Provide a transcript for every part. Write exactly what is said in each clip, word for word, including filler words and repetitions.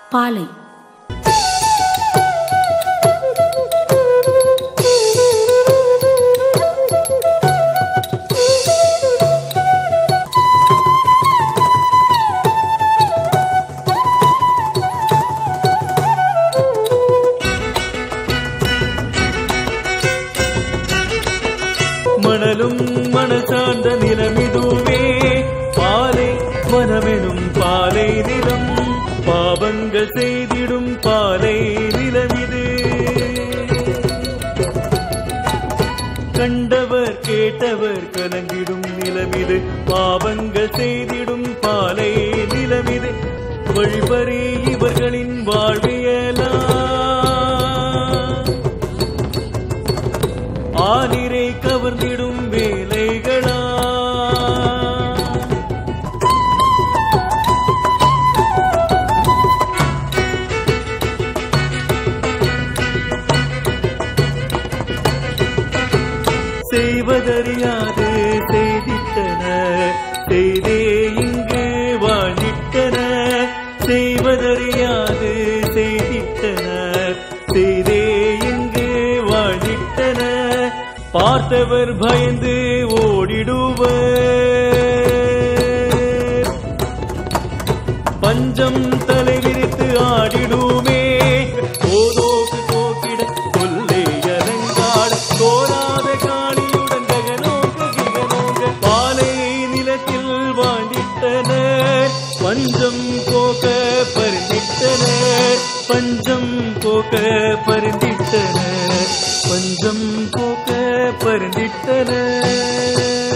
பாலை. மணலும் மணல் சார்ந்த நிலமிதுவே பாலை மனமெனும் பாலை நிலம் பாவங்கள் செய்திடும் பாலை நிலமிது. கண்டவர் கேட்டவர் கலங்கிடும் நிலமிது பாவங்கள் செய்திடும் பாலை நிலமிது. வழிபறி இவர்களின் வாழ்வியலா ஆனிரை கவர்ந்திடும் வேலைகளா. செய்வதறியாது செய்திட்டன செய்தே இங்கு வாழ்ந்திட்டன. செய்வதறியாது செய்திட்டன செய்தே இங்கு வாழ்ந்திட்டன. பார்த்தவர் பயந்து ஓடிடுவர். பஞ்சம் தலை விரித்து ஆடிடுமே. ஓதோக்கு போக்கிட கொல்லை அலங்காட கோராத காணியுடன் ககனோங்க கிகனோங்க பாலை நிலத்தில் வாழ்ந்திட்டனர். பஞ்சம் போக்க பரிந்திட்டனர் பஞ்சம் போக்க பரிந்திட்டனர் பஞ்சம் போக்க பரிந்திட்டனர்.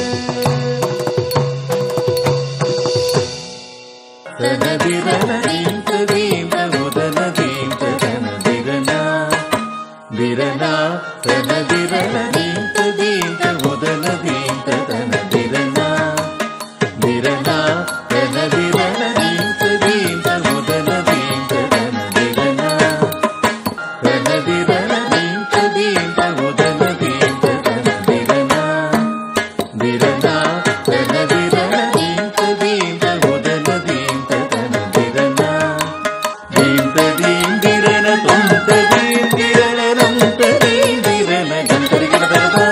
தனதிரனதீம் ததீம் தமுதனதீம் ததனதிரனா திரனா தனதிரனதீம் ததீம் தமுதனதீம் ததனதிரனா திரனா தனதிரனதீம் ததீம் தமுதனதீம் ததனதிரனா தனதிரனதீம் ததீம் தமுதனதீம் ததனதிரனா திரனா தனதிரனதீம் ததீம் தமுதனதீம் ததனதிரனா தீம் ததீம் திரன தொம் ததீம் திரணனம் ததீம் திரண கந்தரிகன